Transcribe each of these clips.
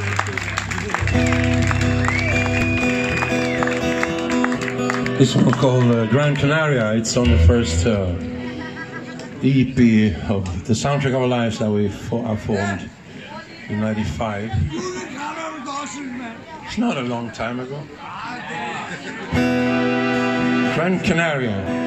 This one called Gran Canaria. It's on the first EP of the Soundtrack of Our Lives that we formed in '95. It's not a long time ago. Gran Canaria.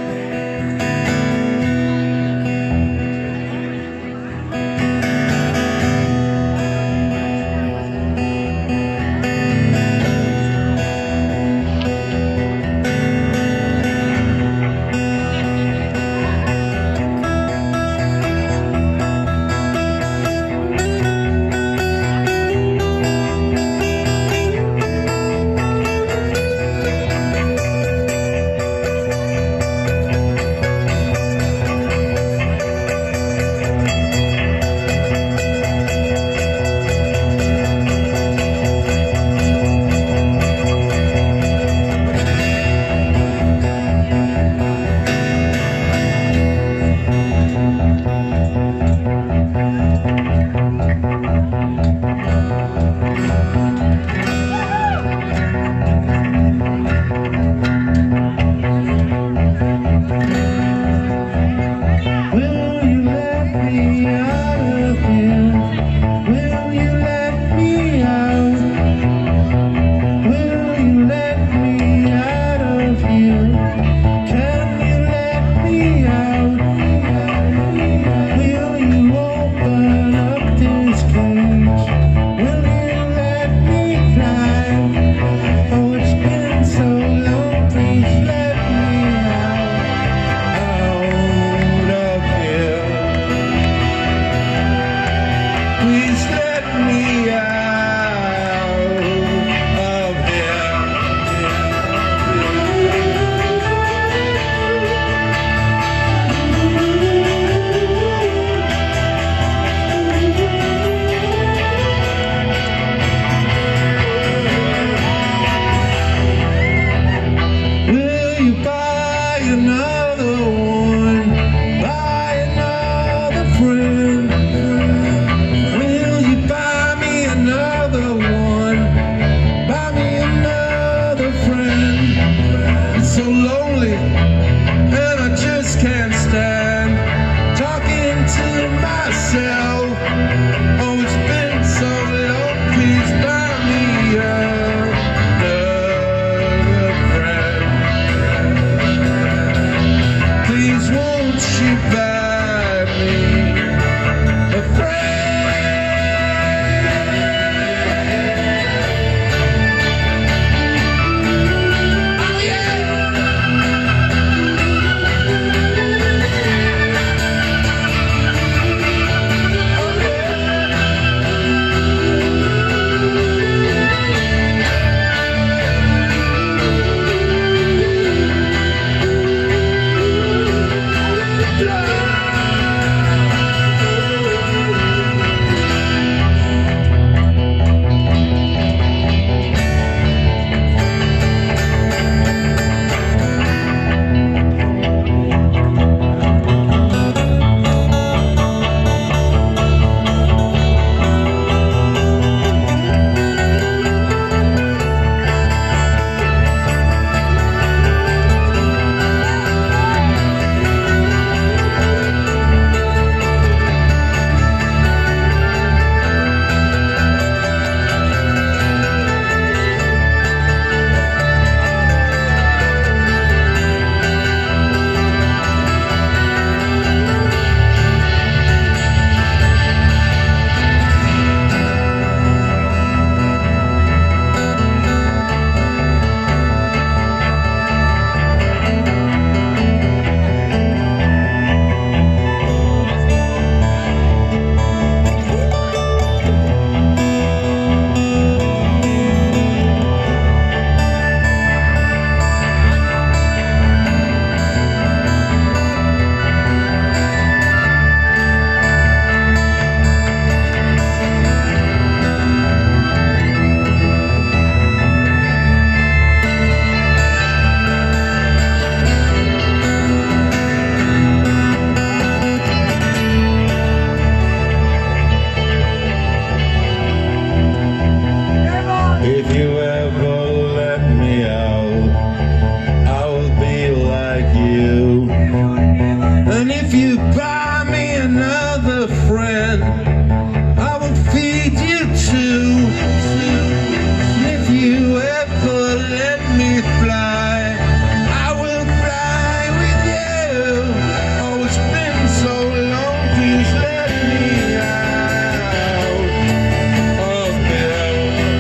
and I will feed you too. If you ever let me fly, I will fly with you. Oh, it's been so long, please let me out. Oh, yeah.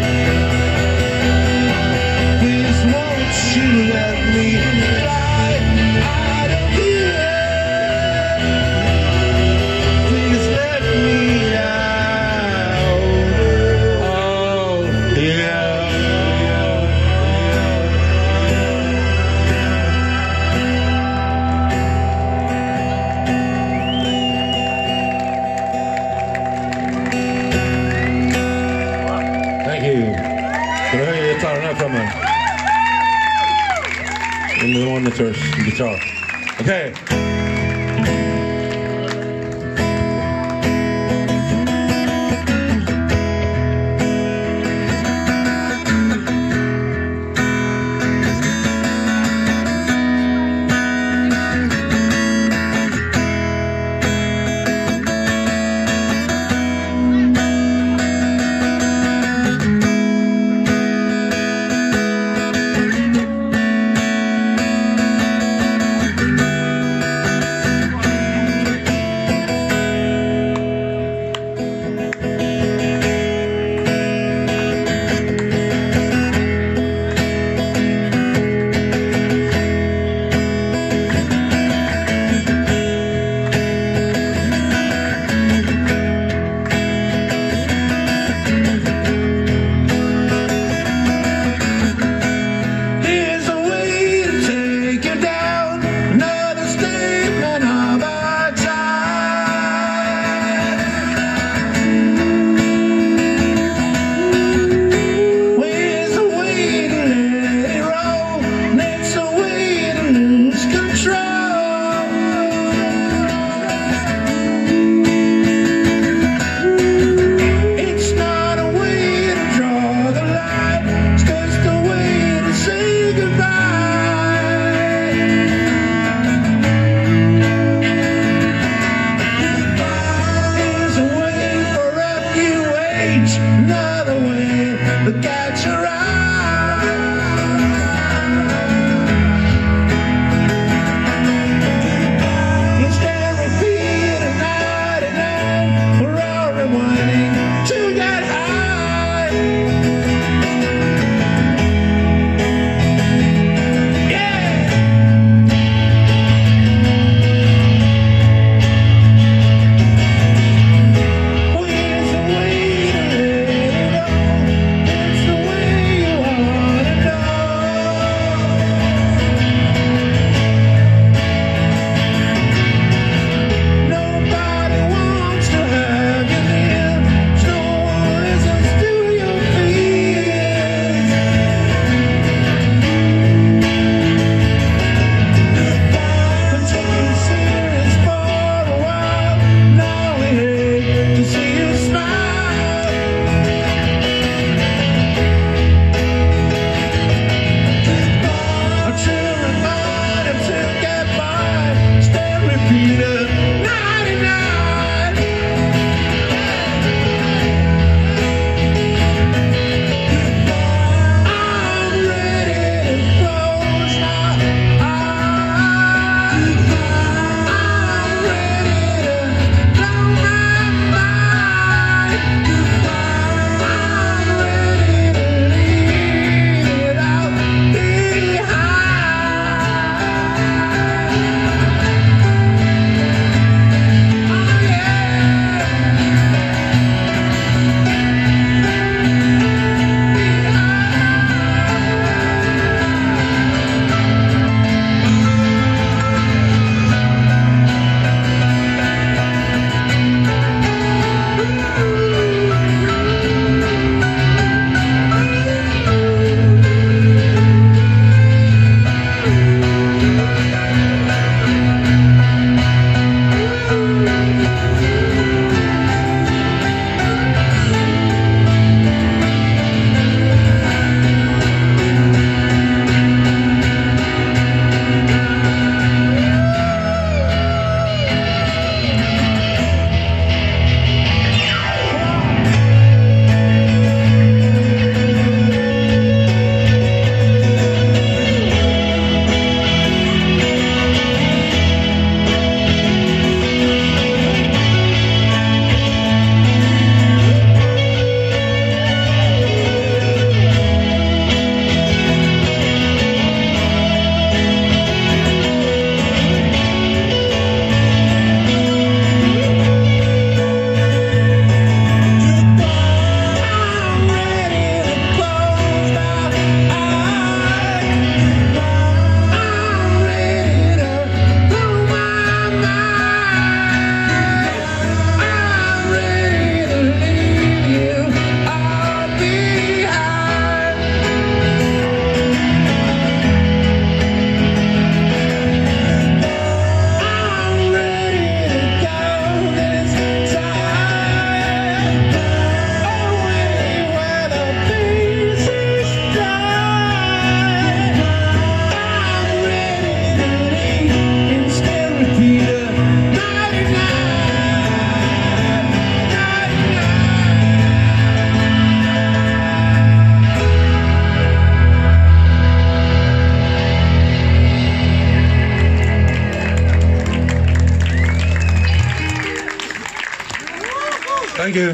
Please won't you let me fly out of here? Please let me out. Oh, yeah. Thank you. Can I hear your guitar now from me? In the monitors, guitar. Okay. Another way, look at your eyes. Instead of repeating night and night, we're all rewinding to get high. Yeah. Where's the way to live? you.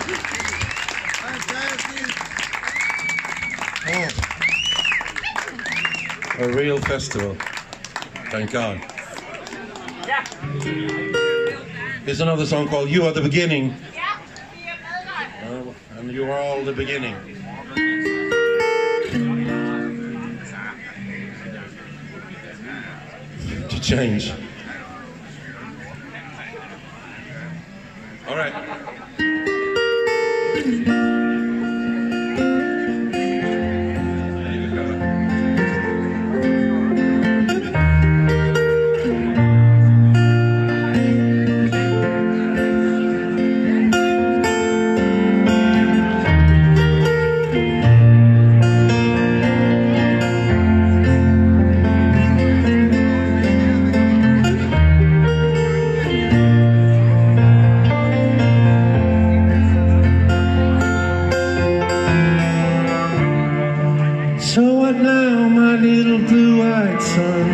Oh. A real festival. Thank God. Here's another song called You Are the Beginning. And you are all the beginning. To change. All right. So what now, my little blue-eyed son?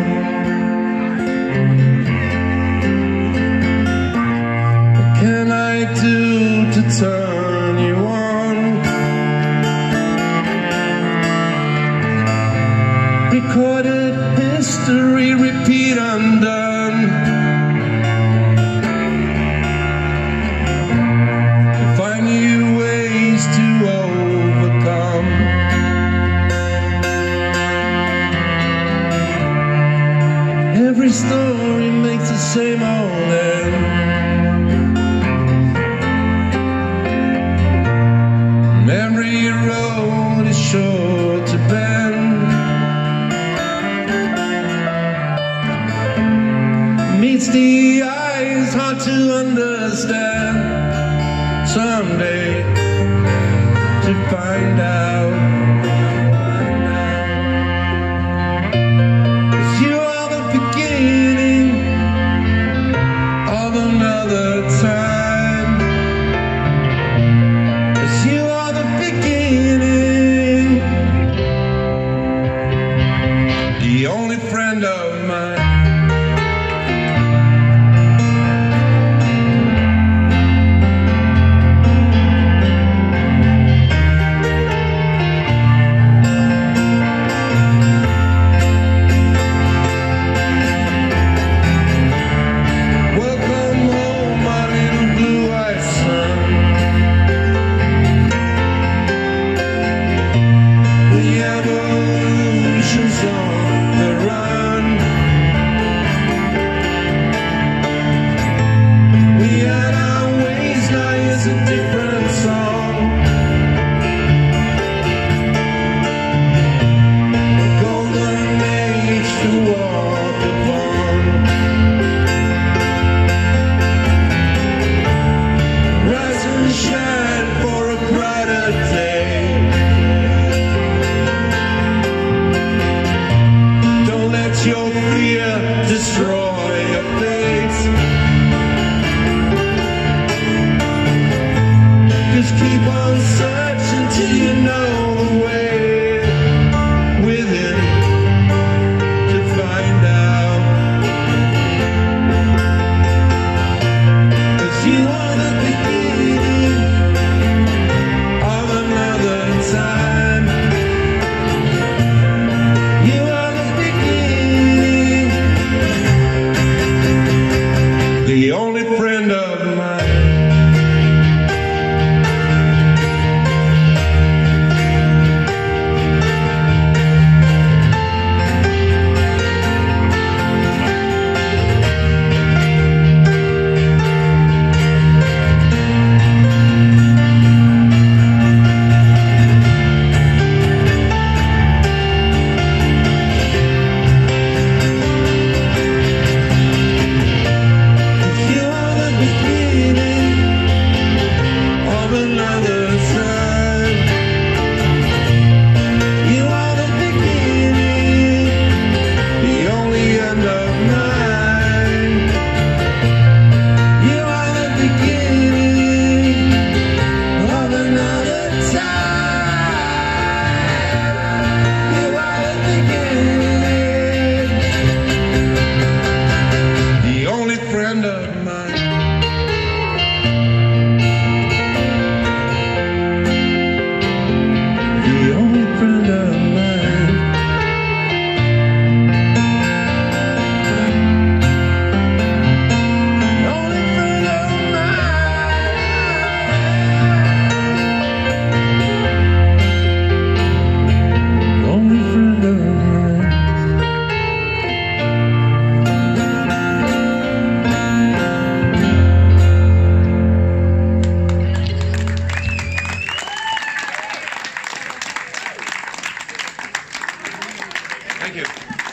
What can I do to turn you on? Recorded history, repeat undone. Find new ways to overcome. Every story makes the same old end. Every road is sure to bend. Meets the eyes, hard to understand. Someday to find out. The only friend of mine.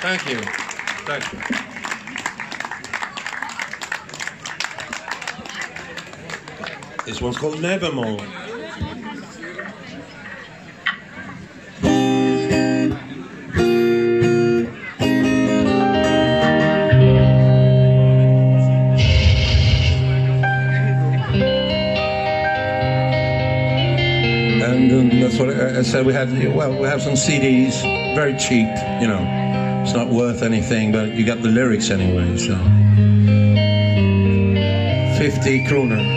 Thank you. Thank you. This one's called Nevermore. And that's what I said. We have some CDs, very cheap, you know. It's not worth anything, but you got the lyrics anyway, so 50 kroner.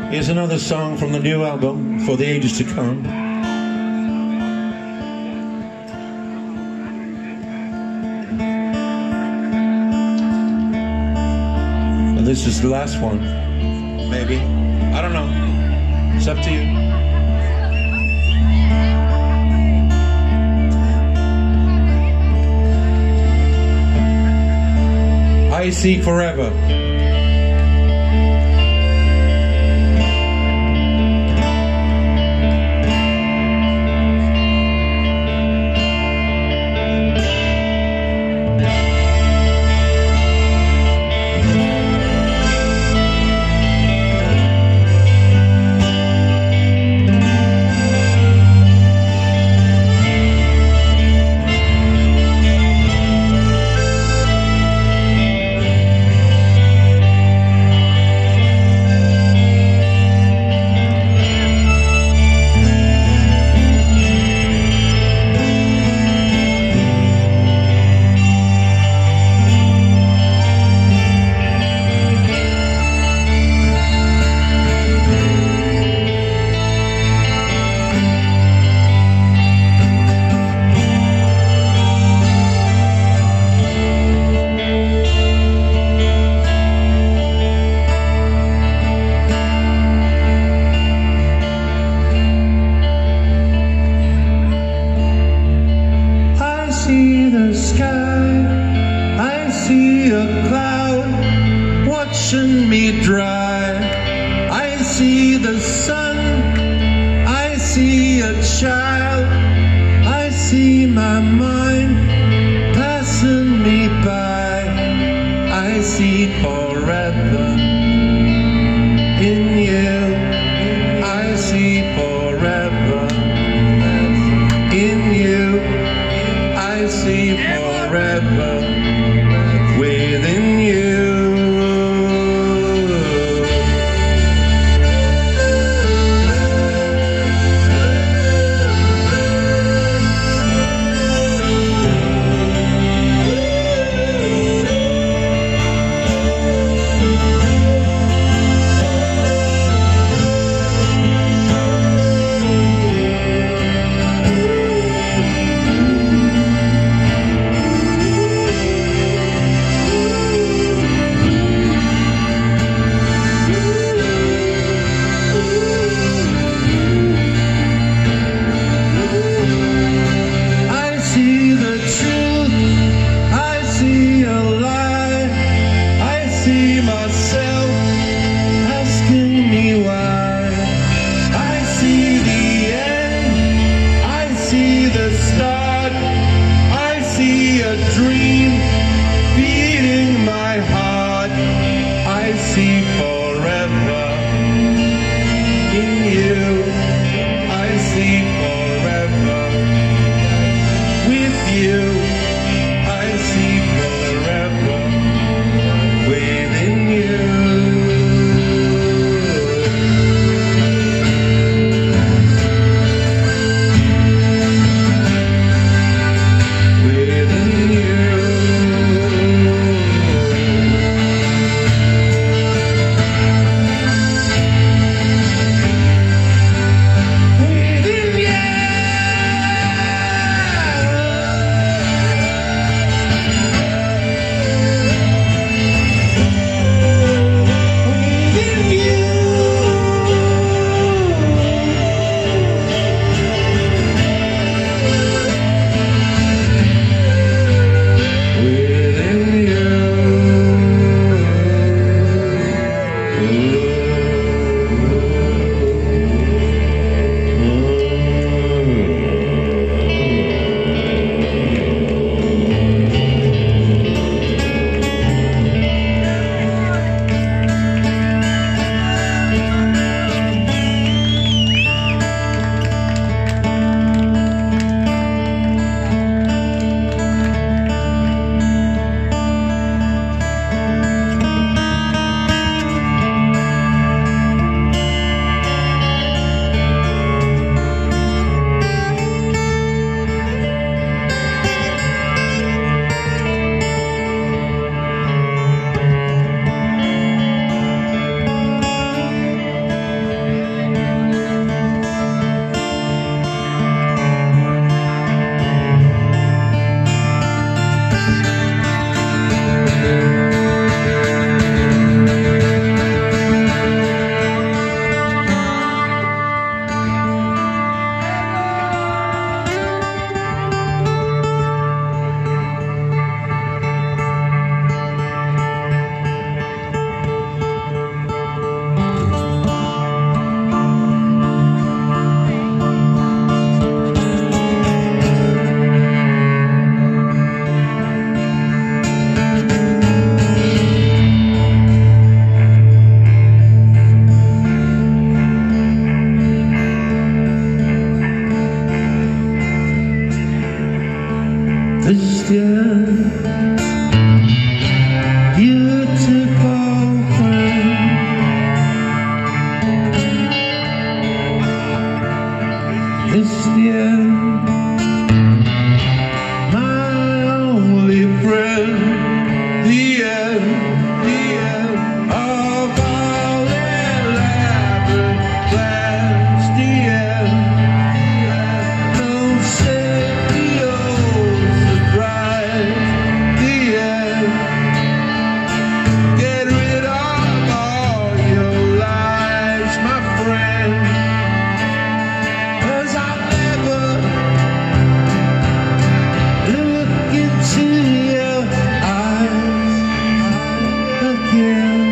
Here's another song from the new album, For the Ages to Come. And this is the last one, maybe. I don't know. It's up to you. I see forever. Me dry. I see the sun, I see a child, I see my mind passing me by. I see forever in you, I see forever in you, I see forever within you. end of all elaborate plans, the end. No safety or surprise, the end. Get rid of all your lies, my friend, 'cause I'll never look into your eyes again.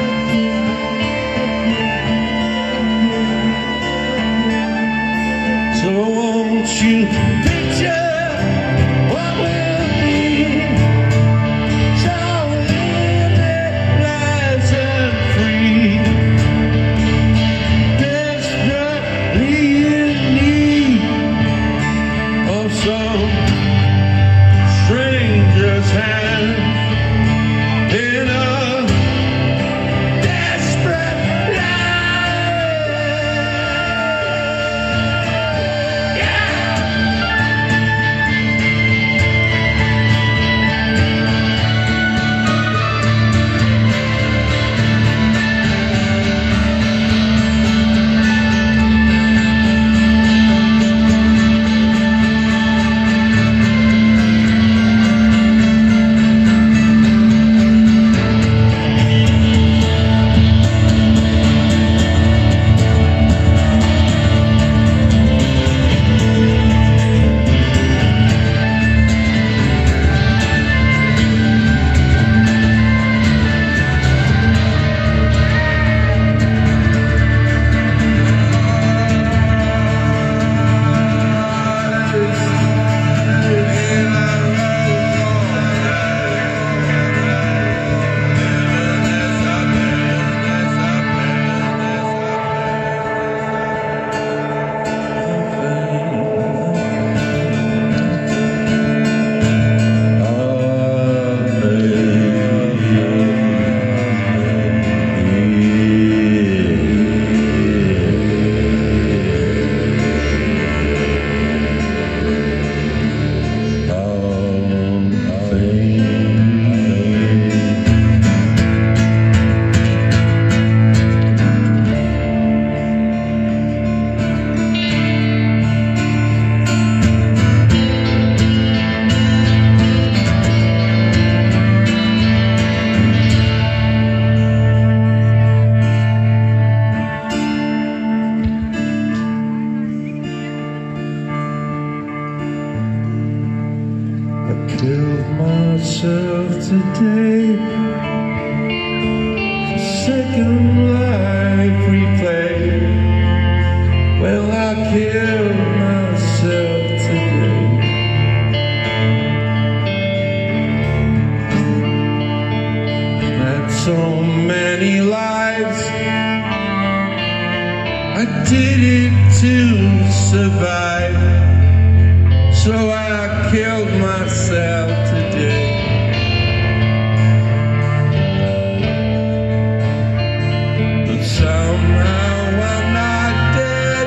So won't you picture what will be? So limitless and free, desperately in need of some stranger's hand in a desperate life. Yeah. I killed myself today for second life replay. Well, I killed myself today. Had so many lives, I did it to survive. So I killed myself today. But somehow I'm not dead.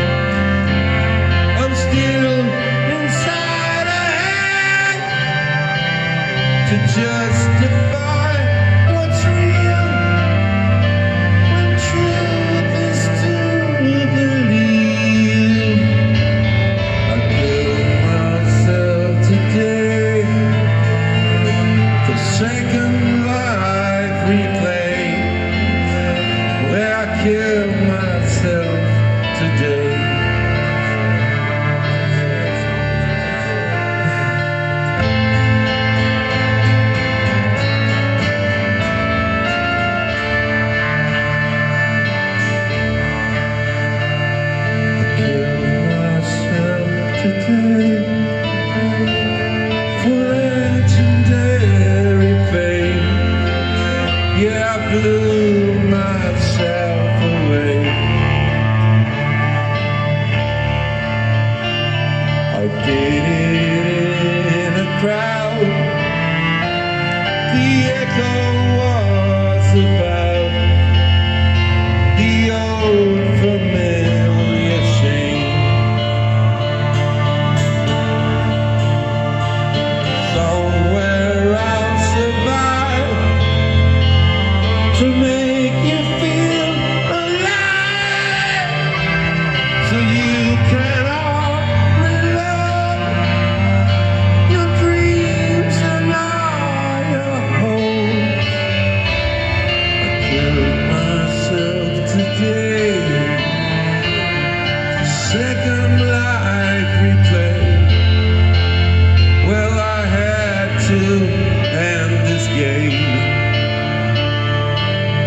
I'm still inside a head to justify what's real, when truth is to believe. I killed myself today for second life replay, where I killed myself today. Today, for legendary fame, yeah, I blew myself away. I did it in a crowd. The echo was about the old familiar shame. Somewhere I'll survive. to make you feel alive, so you can all relive your dreams and all your hopes. I killed myself today, second life replay. Well, I had to end this game.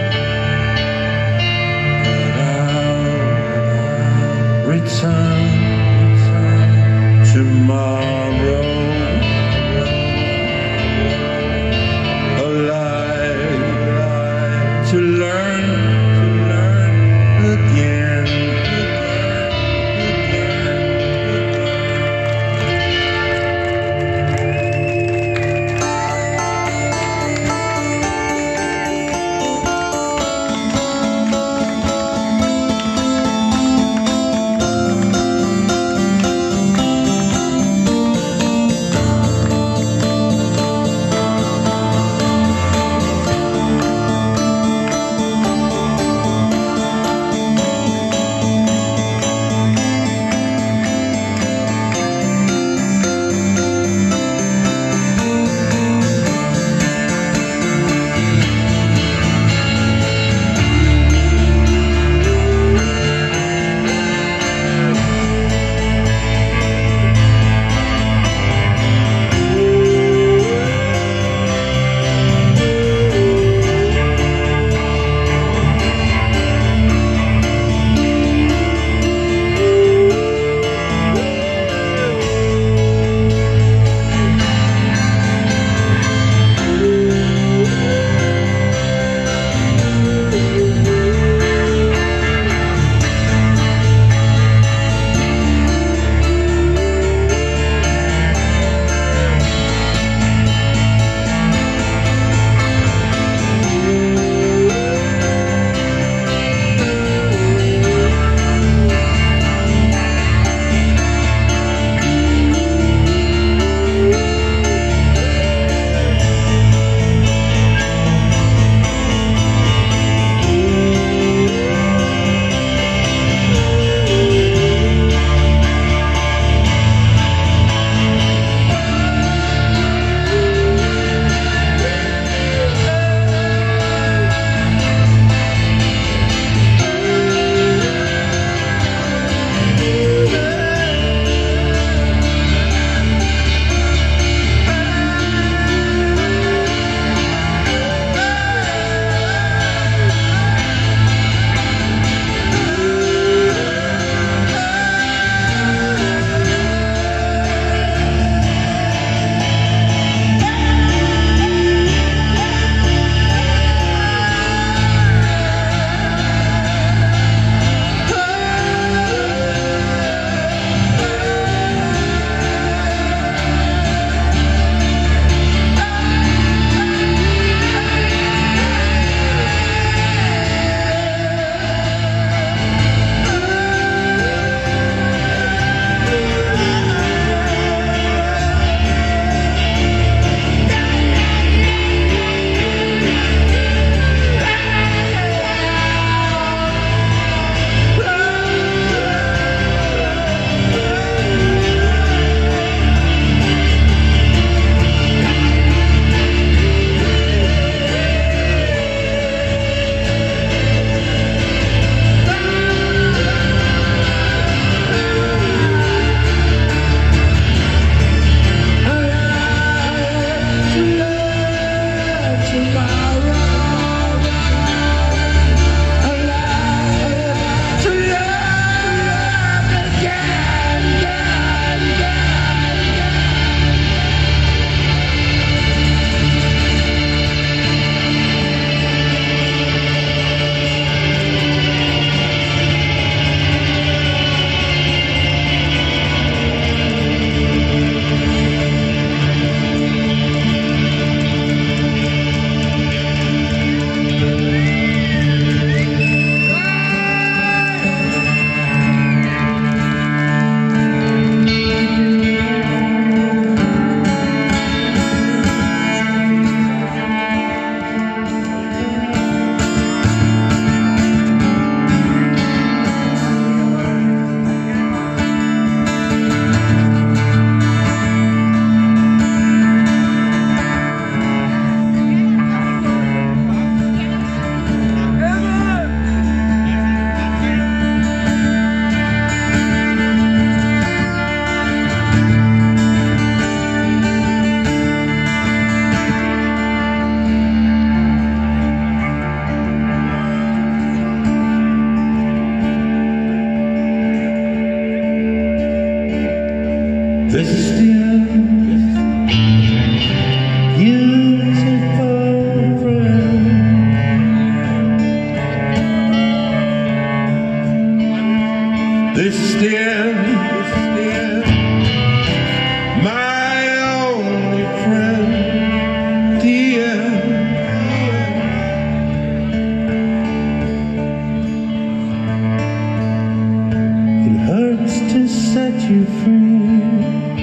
you free,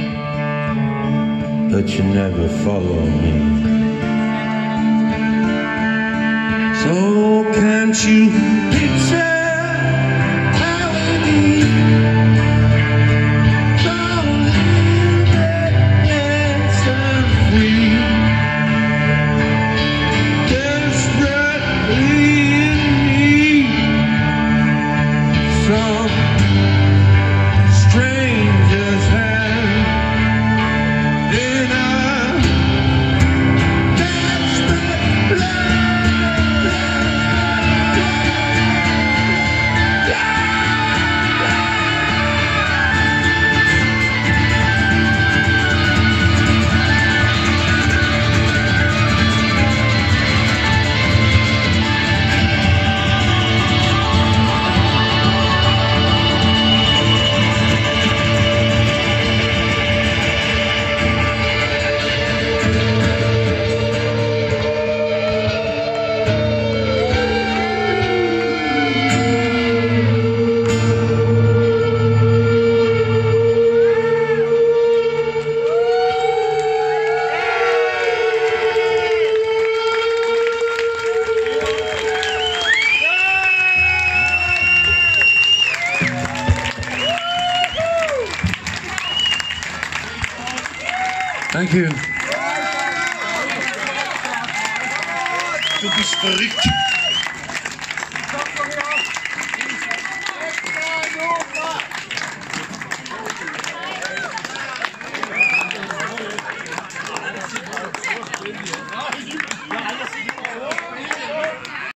but you never follow me. So can't you picture how it is? Dank u. Du bist verrückt.